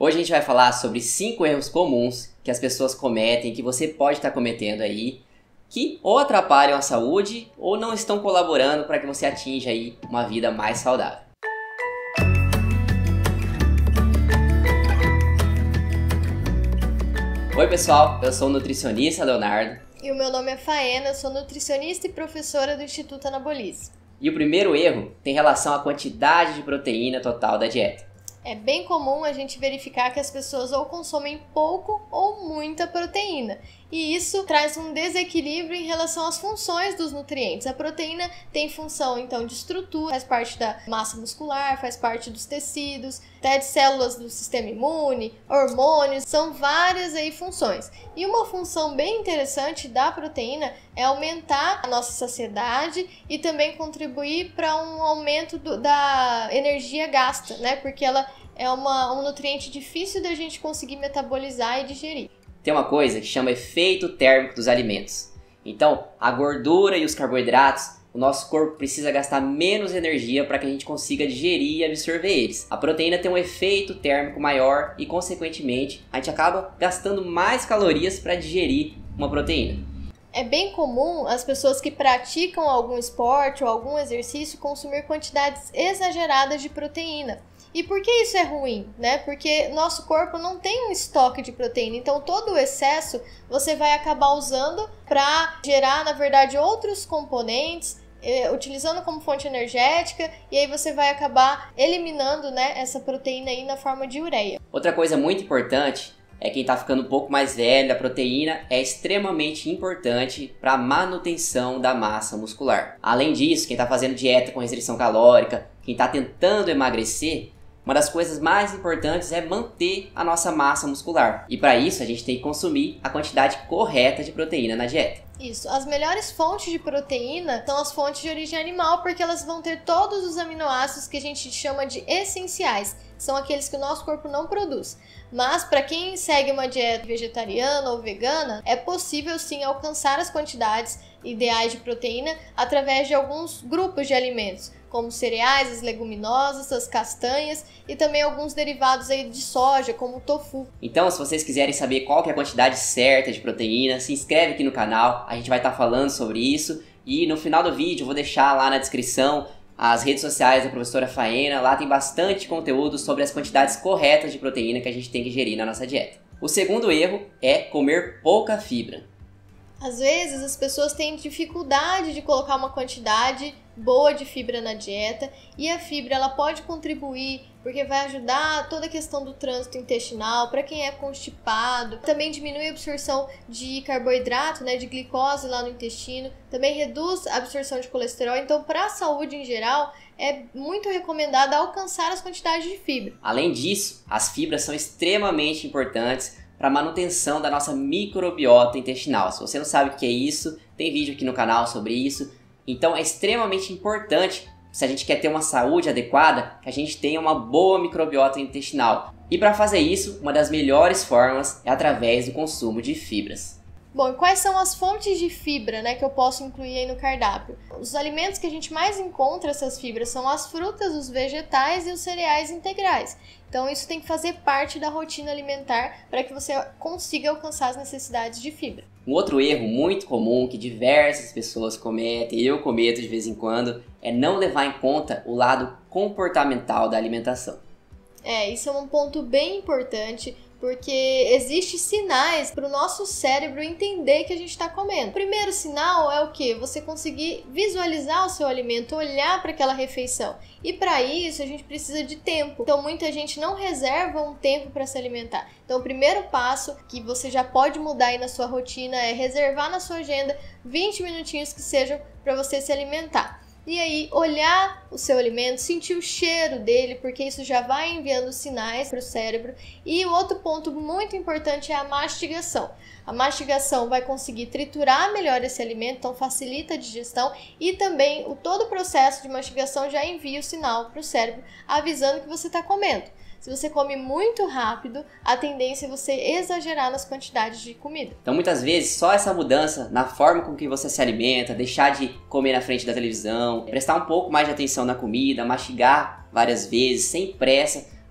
Hoje a gente vai falar sobre 5 erros comuns que as pessoas cometem, que você pode estar cometendo aí, que ou atrapalham a saúde ou não estão colaborando para que você atinja aí uma vida mais saudável. Oi pessoal, eu sou o nutricionista Leonardo. E o meu nome é Faena, eu sou nutricionista e professora do Instituto Anabolize. E o primeiro erro tem relação à quantidade de proteína total da dieta. É bem comum a gente verificar que as pessoas ou consomem pouco ou muita proteína. E isso traz um desequilíbrio em relação às funções dos nutrientes. A proteína tem função, então, de estrutura, faz parte da massa muscular, faz parte dos tecidos, até de células do sistema imune, hormônios, são várias aí funções. E uma função bem interessante da proteína é aumentar a nossa saciedade e também contribuir para um aumento da energia gasta, né? Porque ela é um nutriente difícil da gente conseguir metabolizar e digerir. Tem uma coisa que chama efeito térmico dos alimentos. Então, a gordura e os carboidratos, o nosso corpo precisa gastar menos energia para que a gente consiga digerir e absorver eles. A proteína tem um efeito térmico maior e, consequentemente, a gente acaba gastando mais calorias para digerir uma proteína. É bem comum as pessoas que praticam algum esporte ou algum exercício consumir quantidades exageradas de proteína. E por que isso é ruim, né? Porque nosso corpo não tem um estoque de proteína, então todo o excesso você vai acabar usando para gerar, na verdade, outros componentes, utilizando como fonte energética, e aí você vai acabar eliminando, né, essa proteína aí na forma de ureia. Outra coisa muito importante é quem está ficando um pouco mais velho, a proteína é extremamente importante para a manutenção da massa muscular. Além disso, quem está fazendo dieta com restrição calórica, quem está tentando emagrecer, uma das coisas mais importantes é manter a nossa massa muscular. E para isso a gente tem que consumir a quantidade correta de proteína na dieta. Isso, as melhores fontes de proteína são as fontes de origem animal, porque elas vão ter todos os aminoácidos que a gente chama de essenciais. São aqueles que o nosso corpo não produz. Mas para quem segue uma dieta vegetariana ou vegana, é possível sim alcançar as quantidades ideais de proteína através de alguns grupos de alimentos, como cereais, as leguminosas, as castanhas e também alguns derivados aí de soja, como o tofu. Então, se vocês quiserem saber qual que é a quantidade certa de proteína, se inscreve aqui no canal, a gente vai estar falando sobre isso. E no final do vídeo eu vou deixar lá na descrição as redes sociais da professora Faena, lá tem bastante conteúdo sobre as quantidades corretas de proteína que a gente tem que ingerir na nossa dieta. O segundo erro é comer pouca fibra. Às vezes as pessoas têm dificuldade de colocar uma quantidade boa de fibra na dieta, e a fibra ela pode contribuir porque vai ajudar toda a questão do trânsito intestinal para quem é constipado, também diminui a absorção de carboidrato, né, de glicose lá no intestino, também reduz a absorção de colesterol. Então, para a saúde em geral, é muito recomendado alcançar as quantidades de fibra. Além disso, as fibras são extremamente importantes para a manutenção da nossa microbiota intestinal. Se você não sabe o que é isso, tem vídeo aqui no canal sobre isso. Então é extremamente importante, se a gente quer ter uma saúde adequada, que a gente tenha uma boa microbiota intestinal. E para fazer isso, uma das melhores formas é através do consumo de fibras. Bom, e quais são as fontes de fibra, né, que eu posso incluir aí no cardápio? Os alimentos que a gente mais encontra essas fibras são as frutas, os vegetais e os cereais integrais. Então isso tem que fazer parte da rotina alimentar para que você consiga alcançar as necessidades de fibra. Um outro erro muito comum que diversas pessoas cometem, eu cometo de vez em quando, é não levar em conta o lado comportamental da alimentação. Isso é um ponto bem importante, porque existem sinais para o nosso cérebro entender que a gente está comendo. O primeiro sinal é o quê? Você conseguir visualizar o seu alimento, olhar para aquela refeição. E para isso a gente precisa de tempo. Então muita gente não reserva um tempo para se alimentar. Então o primeiro passo que você já pode mudar aí na sua rotina é reservar na sua agenda 20 minutinhos que sejam para você se alimentar. E aí, olhar o seu alimento, sentir o cheiro dele, porque isso já vai enviando sinais para o cérebro. E o outro ponto muito importante é a mastigação. A mastigação vai conseguir triturar melhor esse alimento, então facilita a digestão. E também todo o processo de mastigação já envia o sinal para o cérebro, avisando que você está comendo. Se você come muito rápido, a tendência é você exagerar nas quantidades de comida. Então muitas vezes só essa mudança na forma com que você se alimenta, deixar de comer na frente da televisão, prestar um pouco mais de atenção na comida, mastigar várias vezes, sem pressa,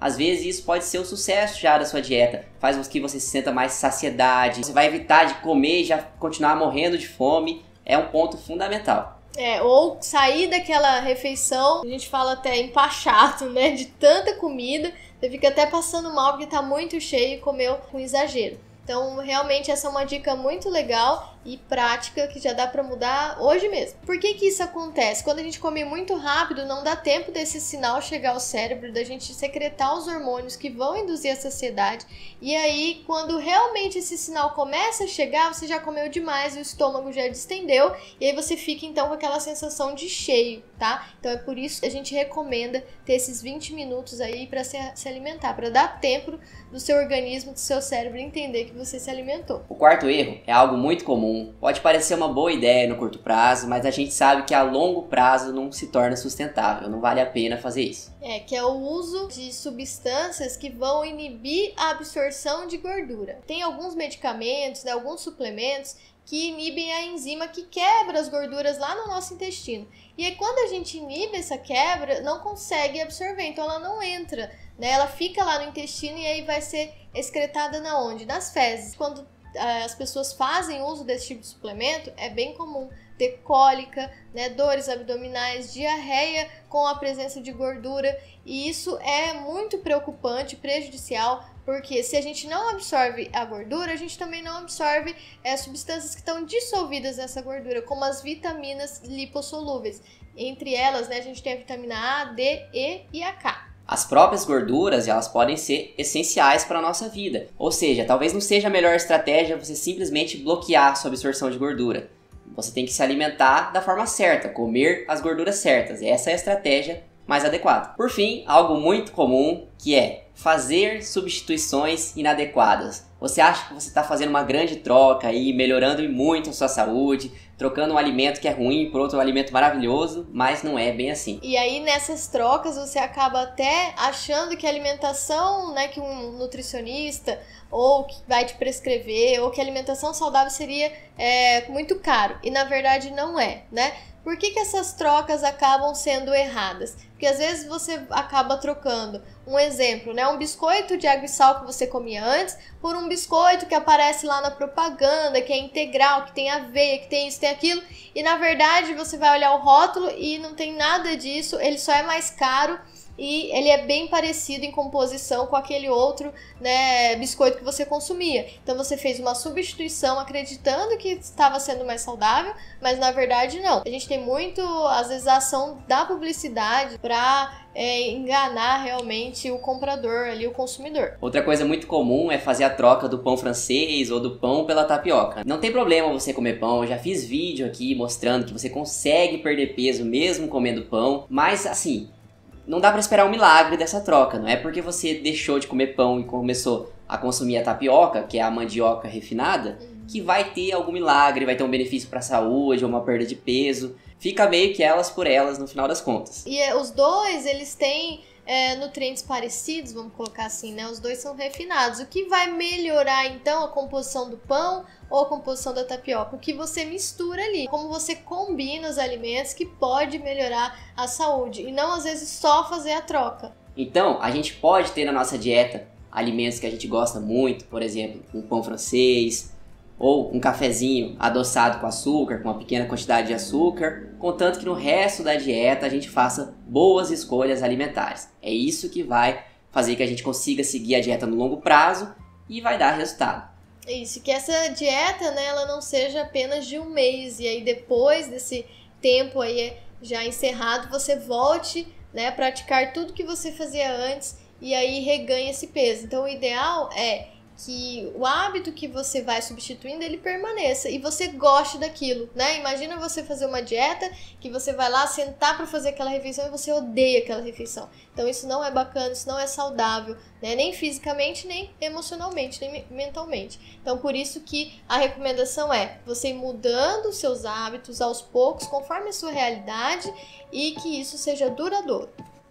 às vezes isso pode ser o sucesso já da sua dieta. Faz com que você se sinta mais saciedade, você vai evitar de comer e já continuar morrendo de fome. É um ponto fundamental. Ou sair daquela refeição, a gente fala até empachado, né? De tanta comida, você fica até passando mal porque tá muito cheio e comeu com exagero. Então, realmente, essa é uma dica muito legal e prática que já dá pra mudar hoje mesmo. Por que que isso acontece? Quando a gente come muito rápido, não dá tempo desse sinal chegar ao cérebro, da gente secretar os hormônios que vão induzir a saciedade. E aí, quando realmente esse sinal começa a chegar, você já comeu demais, o estômago já distendeu, e aí você fica, então, com aquela sensação de cheio, tá? Então, é por isso que a gente recomenda ter esses 20 minutos aí pra se alimentar, pra dar tempo do seu organismo, do seu cérebro entender que você se alimentou. O quarto erro é algo muito comum. Pode parecer uma boa ideia no curto prazo, mas a gente sabe que a longo prazo não se torna sustentável, não vale a pena fazer isso. Que é o uso de substâncias que vão inibir a absorção de gordura. Tem alguns medicamentos, né, alguns suplementos que inibem a enzima que quebra as gorduras lá no nosso intestino. E aí quando a gente inibe essa quebra, não consegue absorver, então ela não entra, né? Ela fica lá no intestino e aí vai ser excretada na onde? Nas fezes. Quando as pessoas fazem uso desse tipo de suplemento, é bem comum ter cólica, né, dores abdominais, diarreia com a presença de gordura, e isso é muito preocupante, prejudicial, porque se a gente não absorve a gordura, a gente também não absorve substâncias que estão dissolvidas nessa gordura, como as vitaminas lipossolúveis. Entre elas, né, a gente tem a vitamina A, D, E e a K. As próprias gorduras, elas podem ser essenciais para a nossa vida. Ou seja, talvez não seja a melhor estratégia você simplesmente bloquear a sua absorção de gordura. Você tem que se alimentar da forma certa, comer as gorduras certas. Essa é a estratégia mais adequada. Por fim, algo muito comum que é fazer substituições inadequadas. Você acha que você está fazendo uma grande troca aí, melhorando muito a sua saúde, trocando um alimento que é ruim por outro alimento maravilhoso, mas não é bem assim. E aí nessas trocas você acaba até achando que a alimentação, né, que um nutricionista ou que vai te prescrever, ou que a alimentação saudável seria muito caro. E na verdade não é, né? Por que que essas trocas acabam sendo erradas? Porque às vezes você acaba trocando, um exemplo, né, um biscoito de água e sal que você comia antes, por um biscoito que aparece lá na propaganda, que é integral, que tem aveia, que tem isso, tem aquilo, e na verdade você vai olhar o rótulo e não tem nada disso, ele só é mais caro, e ele é bem parecido em composição com aquele outro, né, biscoito que você consumia. Então você fez uma substituição acreditando que estava sendo mais saudável, mas na verdade não. A gente tem muito, às vezes, a ação da publicidade para enganar realmente o comprador ali, o consumidor. Outra coisa muito comum é fazer a troca do pão francês ou do pão pela tapioca. Não tem problema você comer pão, eu já fiz vídeo aqui mostrando que você consegue perder peso mesmo comendo pão, mas assim, não dá pra esperar um milagre dessa troca. Não é porque você deixou de comer pão e começou a consumir a tapioca, que é a mandioca refinada, que vai ter algum milagre, vai ter um benefício pra saúde ou uma perda de peso. Fica meio que elas por elas no final das contas. E os dois, eles têm nutrientes parecidos, vamos colocar assim, né? Os dois são refinados. O que vai melhorar então a composição do pão ou a composição da tapioca? O que você mistura ali, como você combina os alimentos, que pode melhorar a saúde, e não às vezes só fazer a troca. Então, a gente pode ter na nossa dieta alimentos que a gente gosta muito, por exemplo, um pão francês, ou um cafezinho adoçado com açúcar, com uma pequena quantidade de açúcar, contanto que no resto da dieta a gente faça boas escolhas alimentares. É isso que vai fazer que a gente consiga seguir a dieta no longo prazo e vai dar resultado. Isso, que essa dieta, né, ela não seja apenas de um mês, e aí depois desse tempo aí já encerrado, você volte, né, a praticar tudo que você fazia antes e aí reganha esse peso. Então o ideal é que o hábito que você vai substituindo, ele permaneça e você goste daquilo, né? Imagina você fazer uma dieta que você vai lá sentar para fazer aquela refeição e você odeia aquela refeição. Então isso não é bacana, isso não é saudável, né? Nem fisicamente, nem emocionalmente, nem mentalmente. Então por isso que a recomendação é você ir mudando os seus hábitos aos poucos, conforme a sua realidade, e que isso seja duradouro.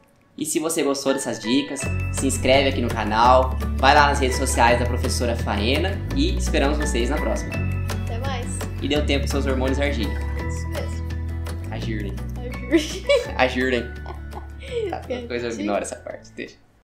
E se você gostou dessas dicas, se inscreve aqui no canal, vai lá nas redes sociais da professora Faena e esperamos vocês na próxima. Até mais. E deu tempo para seus hormônios agirem. Isso mesmo. Agirem. Agirem. Tá, depois eu ignoro essa parte, deixa.